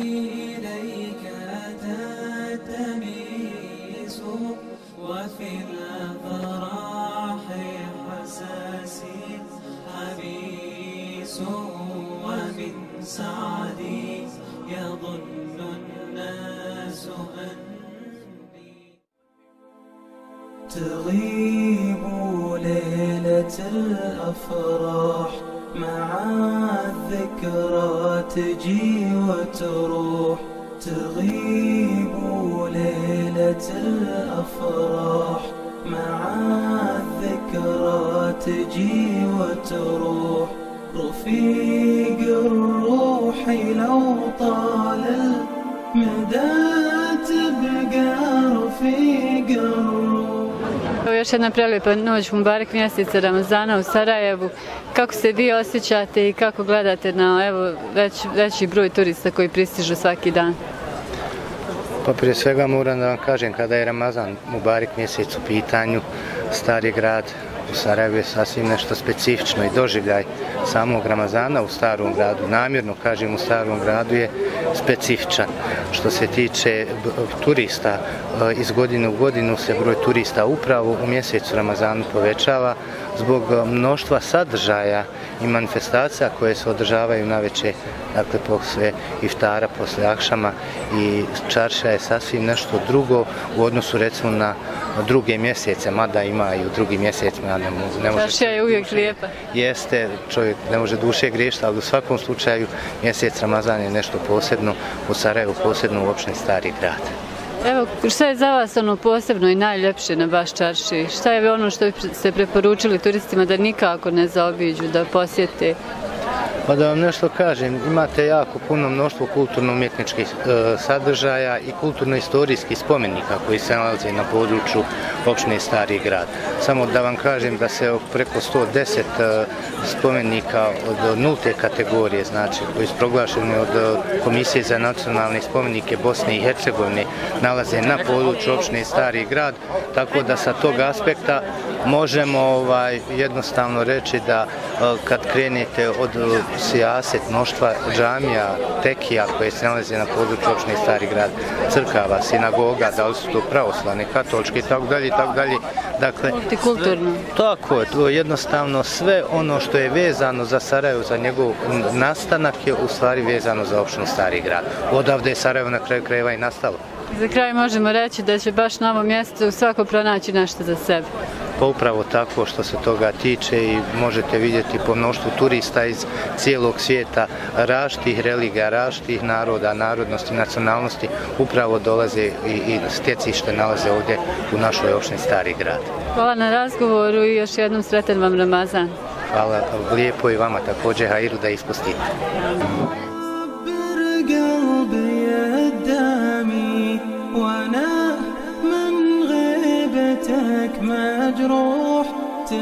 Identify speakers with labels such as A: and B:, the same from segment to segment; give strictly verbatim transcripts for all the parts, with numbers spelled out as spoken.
A: إليك تتميز وفي الأفراح حساسي حبيس ومن سعدي يظن الناس أني تغيب ليلة الأفراح مع الذكرى تجي وتروح تغيب ليلة الأفراح مع الذكرى تجي وتروح رفيق الروح لو طال المدى تبقى رفيق الروح.
B: Još jedna prelijepa noć Mubarek mjeseca Ramazana u Sarajevu. Kako se vi osjećate i kako gledate na evo, već, veći broj turista koji pristižu svaki dan?
C: Pa prije svega moram da vam kažem, kada je Ramazan Mubarek mjesec u pitanju, Stari grad u Sarajevu je sasvim nešto specifično i doživljaj samog Ramazana u Starom gradu, namjerno kažem u Starom gradu, je specifičan. Što se tiče turista, iz godine u godinu se broj turista upravo u mjesecu Ramazanu povećava zbog mnoštva sadržaja i manifestacija koje se održavaju navečer, dakle posle iftara, posle akšama, i čaršija je sasvim nešto drugo u odnosu recimo na druge mjesece, mada ima i u drugim mjesecima. Ne, ne može,
B: čaršija je uvijek lijepa.
C: Jeste, čovjek ne može duše griješiti, ali u svakom slučaju mjesec Ramazan je nešto posebno u Sarajevu, posebno u opštini Stari grad.
B: Evo, šta je za vas ono posebno i najljepše na baš čaršiji? Šta je ono što ste preporučili turistima da nikako ne zaobiđu, da posjete?
C: Pa da vam nešto kažem, imate jako puno mnoštvo kulturno-umjetničkih e, sadržaja i kulturno-istorijskih spomenika koji se nalaze na području opštine Stari grad. Samo da vam kažem da se preko sto deset e, spomenika od nulte kategorije, znači koji su proglašeni od Komisije za nacionalne spomenike Bosne i Hercegovine, nalaze na području opštine Stari grad, tako da sa tog aspekta možemo ovaj, jednostavno reći da e, kad krenete od sijaset, mnoštva džamija, tekija koje se nalaze na području opštine Stari grad, crkava, sinagoga, da li su to pravoslavne, katoličke i tako dalje i tako dalje. Dakle,
B: multikulturno.
C: Tako je, to jednostavno sve ono što je vezano za Sarajevo, za njegov nastanak je u stvari vezano za opštinu Stari grad. Odavde je Sarajevo na kraju krajeva i nastalo.
B: Za kraj možemo reći da će baš na ovom mjestu svako pronaći nešto za sebe.
C: Pa upravo tako što se toga tiče i možete vidjeti po mnoštvu turista iz cijelog svijeta, različitih religija, različitih naroda, narodnosti, nacionalnosti, upravo dolaze i, i stjecište nalaze ovdje u našoj opštini Stari grad.
B: Hvala na razgovoru i još jednom sretan vam Ramazan.
C: Hvala lijepo i vama također, hajru da ispustite.
A: مجروح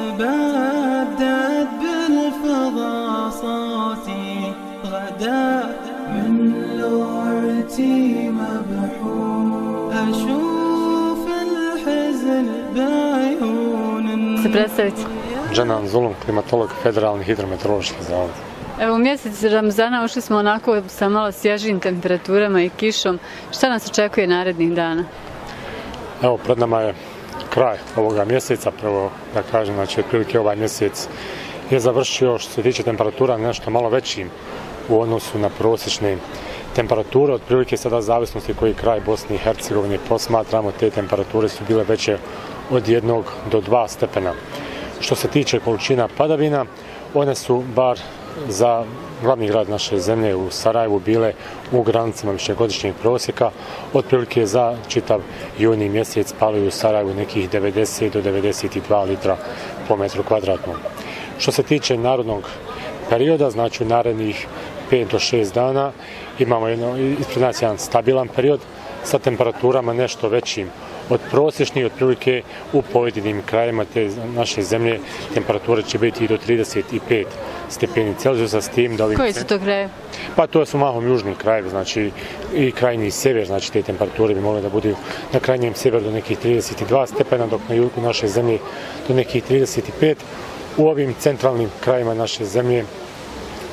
A: تبدد بالفضا صوتي غدا من لوعتي مبحور أشوف الحزن بعيون.
B: Se predstaviti.
D: Dženan Zulum, klimatolog Federalni hidrometeorološki zavod.
B: Evo, u mjesec Ramazana ušli smo onako sa malo svježijim temperaturama i kišom. Šta nas očekuje narednih dana?
D: Evo, pred nama je kraj ovoga mjeseca, prvo da kažem, znači otprilike ovaj mjesec je završio što se tiče temperatura nešto malo većim u odnosu na prosječne temperature, otprilike sada zavisnosti koji kraj Bosne i Hercegovine posmatramo, te temperature su bile veće od jednog do dva stepena. Što se tiče količina padavina, one su bar za glavni grad naše zemlje u Sarajevu bile u granicama višegodišnjeg prosjeka, otprilike za čitav juni mjesec pali u Sarajevu nekih devedeset do devedeset dva litra po metru kvadratnom. Što se tiče narodnog perioda, znači u narednih pet do šest dana imamo jedno, ispred nas jedan stabilan period sa temperaturama nešto većim od prosječnih, otprilike u pojedinim krajima te naše zemlje temperature će biti i do trideset pet stepeni Celzijusa, s tim da ovim...
B: Koji su to krajevi?
D: Pa to su mahom južni krajevi, znači i krajnji sjever, znači te temperature bi mogle da budu na krajnjem sjeveru do nekih trideset dva stepena, dok na jugu naše zemlje do nekih trideset pet. U ovim centralnim krajima naše zemlje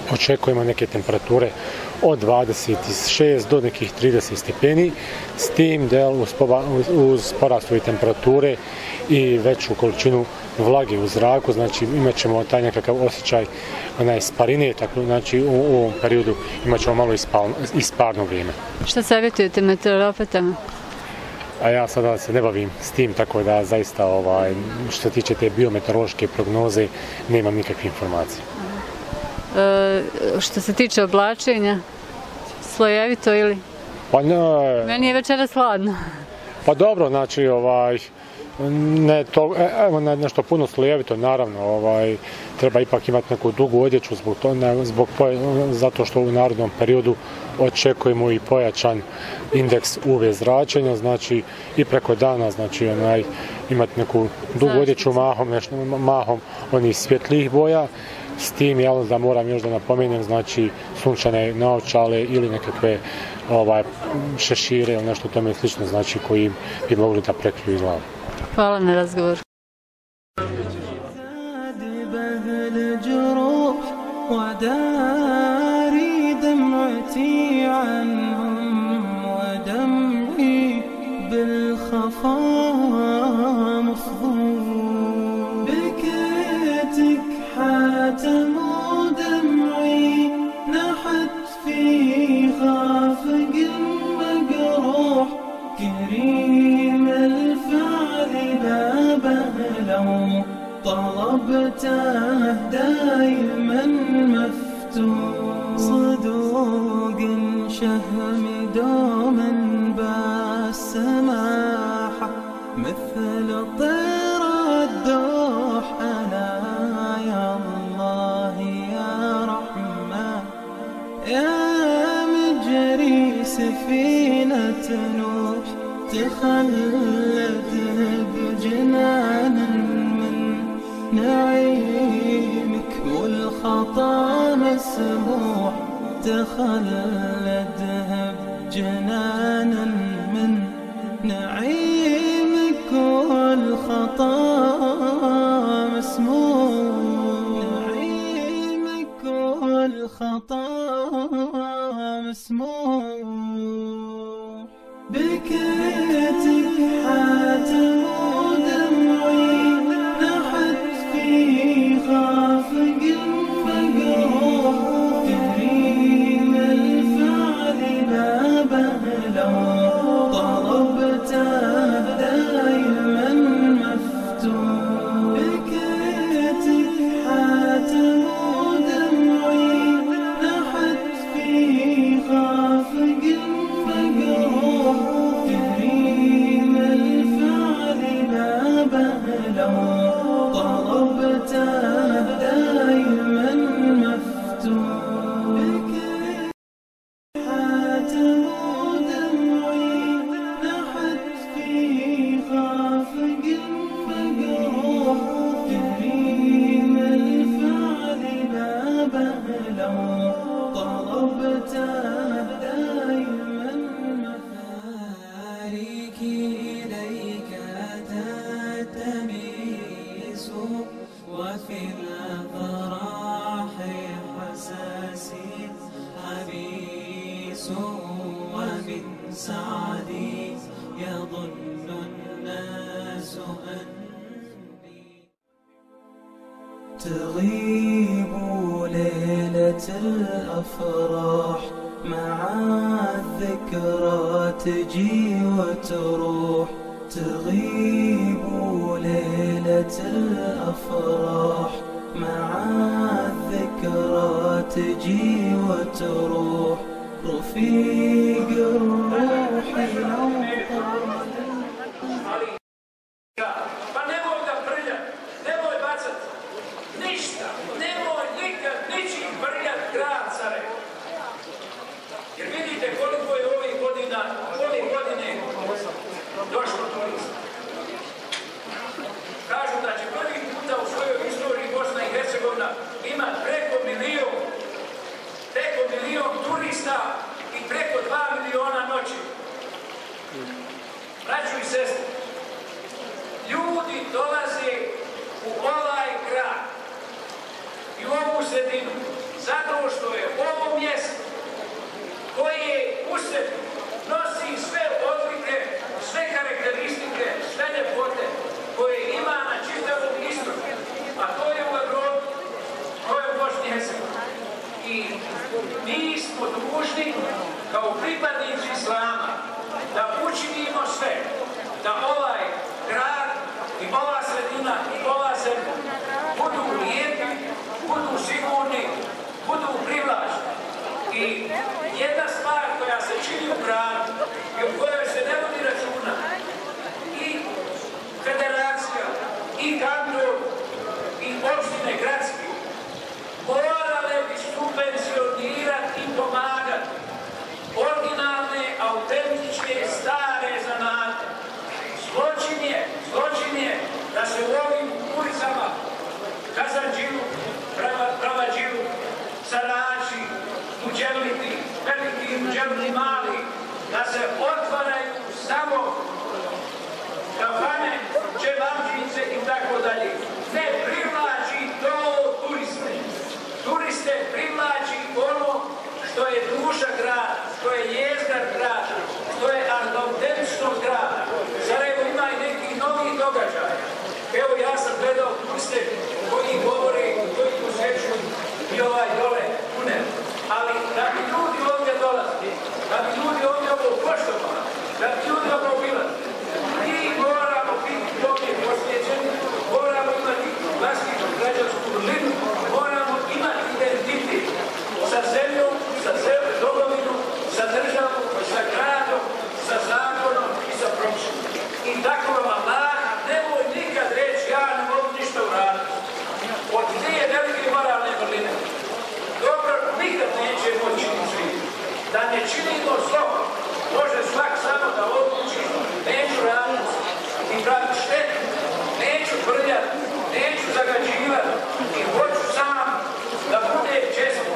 D: očekujemo neke temperature od dvadeset šest do nekih trideset stepeni, s tim da uz, uz porast ove temperature i veću količinu vlage u zraku, znači imat ćemo taj nekakav osjećaj onaj sparine, tako znači u, u ovom periodu imat ćemo malo ispal, isparno vrijeme.
B: Šta savjetujete meteoropatama?
D: A ja sada se ne bavim s tim, tako da zaista ovaj, što se tiče te biometeorološke prognoze nemam nikakve informacije.
B: E, što se tiče oblačenja, slojevito ili?
D: Pa ne.
B: Meni je večeras hladno.
D: Pa dobro, znači ovaj ne to evo nešto puno slojevito, naravno, ovaj treba ipak imati neku dugu odjeću zbog to, ne, zbog zato što u narednom periodu očekujemo i pojačan indeks U V zračenja, znači i preko dana, znači onaj imati neku dugu odjeću mahom, nešto mahom onih svjetlijih boja. S tim jel da moram još da napomenem, znači sunčane naočale ili nekakve ovaj šešire ili nešto tome slično, znači koji bi mogli da prekriju glavu.
B: Hvala na razgovor.
A: طلبته دايما مفتوح صدوق شهم دوما بالسماحة مثل طير الدوح أنا يا الله يا رحمن يا مجري سفينة نوح تخلد بجنان نعيمك والخطا مسموح تخلدها بجنانا من نعيمك والخطا مسموح نعيمك والخطا مسموح بكيتك حاتم ودمعي خافق فقروح كريم الفعل ما بهلو طلبته دايما مفتوح بكيتك حاتم ودمعي نحت في خافق فقروح كريم الفعل ما بهلو طلبته دايما مفتوح حاتم ودمعي نحت في خافق فقروح كريم الفعل ما بهلو طلبته دايما مفتوح إليك تتميز وفي الأفراح حساسي حبيس ومن سعدي يظن الناس أني تغيب ليلة الأفراح مع الذكرى تجي وتروح تغيب ليلة الأفراح مع الذكرى تجي وتروح رفيق الروح لو
E: Pa nemoj da prljat, nemoj bacat ništa, nemoj nikad ničim prljat grad Sarajevo. Jer vidite koliko je ovih godina, ovih godine došlo turista. Kažu da će prvi puta u svojoj istoriji Bosna i Hercegovina imati preko milion, preko milion turista i preko dva miliona noći. Braćo i sestre, ljudi dolaze u ovaj grad i u ovu sredinu zato što mi smo dužni kao pripadnici Islama da učinimo sve da ovaj grad i ova sredina i ova zemlja budu lijepi, budu sigurni, budu privlačni. I jedna stvar koja se čini u gradu i u kojoj se ne vodi računa, i federacija, i kanton, i opštine gradske morale bi subvencionirati i pomagati originalne, autentične, stare zanate. Zločin je, zločin je da se u ovim ulicama Kazandžilu, Pravadžilu, Sarači, Muđeliti, veliki Muđeliti mali, da se otvaraju samo kafane, čevapčice i tako dalje. Ne privlači to turiste. Turiste privlači ono što je duša grada, što je jezgar grada, što je autentičnost grada. Sarajevo ima i nekih novih događaja. Evo ja sam gledao turiste koji govore, koji posjećuju i ovaj dole tunel. Ali da bi ljudi ovdje dolazili, da bi ljudi ovdje ovo poštovali, da bi ljudi ovo obilazili, mi moramo biti ovdje posjećeni, moramo imati vlastitu građansku vrlinu, moramo imati identitet sa zemljom, sa domovinom, sa državom, sa gradom, sa zakonom i sa propisom. I tako vam Allah, nemoj nikad reći ja ne mogu ništa uraditi. Od dvije velike moralne vrline dobro nikad neće moći učiniti. Da ne činimo zlo, može svak samo da odluči, neću raditi i praviti štetu, neću prljati, neću zagađivati i hoću sam da bude česno,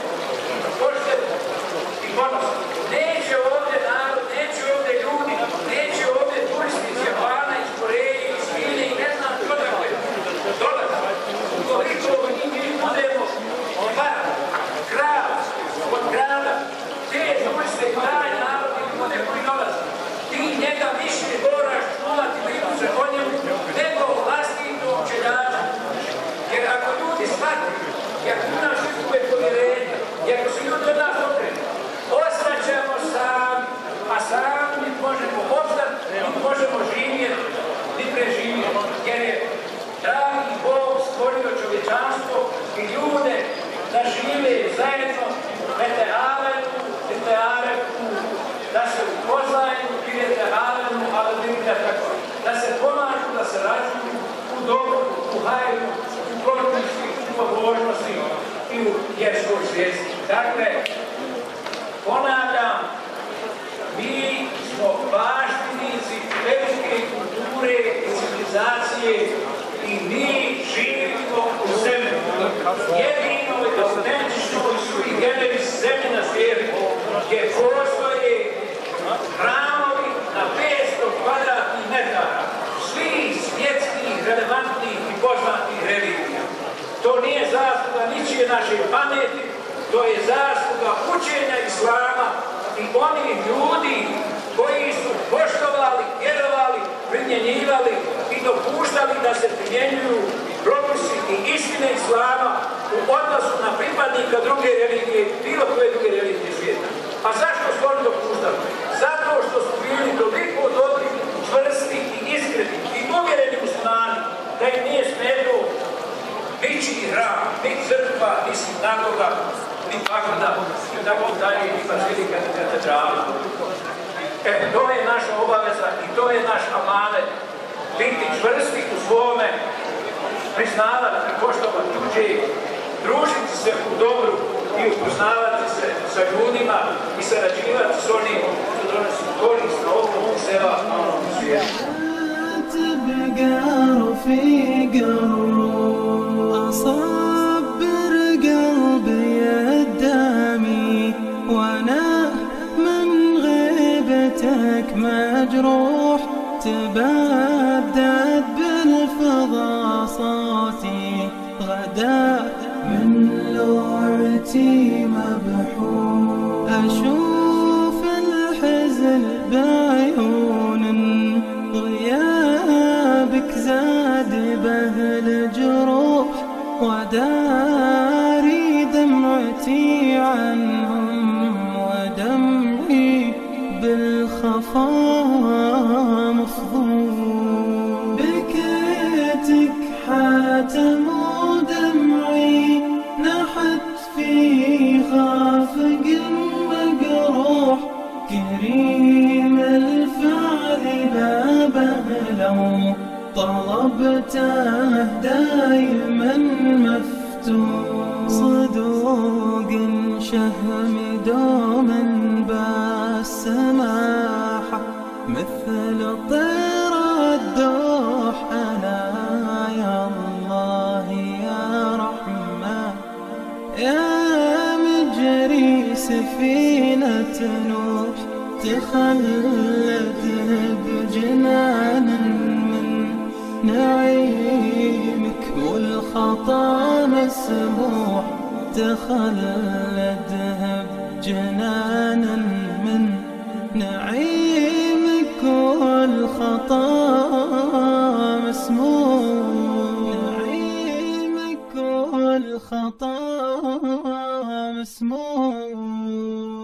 E: pošten i ponosan. Neće ovdje narod, neće ovdje ljudi, neće ovdje turisti iz Japana, iz Koreje, iz Kine i ne znam što dakle dolazi. Ukoliko mi budemo varani, krav od grada, te turiste i taj narod i ljude koji dolaze, ti njega više moraš čuvati brigu se o njemu nego vlastitom čeljaču. Jer ako ljudi shvati, i ako u nas izgube povjerenje, i ako se ljudi od nas okrenu, ostaćemo sami, a sami mi možemo opstati, mi možemo živjeti, mi preživjeti. Jer je dragi Bog stvorio čovječanstvo i ljude da žive zajedno, vete alenu, vete alenu, da se upoznaju, videte alenu, ali vidite tako, da se pomažu, da se rađuju u dobru, u hajru, u protivnosti, u pobožnosti i u vjerskoj svijesti. Dakle, ponavljam, mi smo baštinici velike kulture i civilizacije i mi živimo u zemlji. Jedino je autentično su i generis zemlje na svijetu, gdje postoje hramovi na petsto kvadratnih metara, svih svjetskih, relevantnih i poznatih religija. To nije zasluga ničije naše pameti, to je zasluga učenja Islama i onih ljudi koji su poštovali, vjerovali, primjenjivali i dopuštali da se primjenjuju propisi i istine Islama u odnosu na pripadnika druge religije, bilo koje druge religije svijeta. A zašto su oni dopuštali? Zato što su bili toliko dobri, čvrsti i iskreni i uvjereni muslimani da im nije smetilo ničiji hram, ni crkva, ni sinagoga, ni pagoda, ni tako dalje, ni bazilika, ni katedrala. E, to je naša obaveza i to je naš amanet. Biti čvrsti u svome, priznavati i poštovati tuđe, družiti se u dobru i upoznavati se sa ljudima i sarađivati s onim što donosi korist na ovom seba, na ovom svijetu.
A: تبقى رفيق الروح أصبر قلبي الدامي وأنا من غيبتك مجروح تبدد بالفضا صوتي غدا من لوعتي مبحور أشوف الحزن بعيون غيابك زاد بهل جروح وداري دمعتي عنها لو طلبته دايما مفتوح صدوق شهم دوما بالسماحة مثل طير الدوح أنا يا الله يا رحمن يا مجري سفينة نوح تخلد بجنان من نعيمك والخطا مسموح تخلدها بجنانا من نعيمك والخطا مسموح نعيمك والخطا مسموح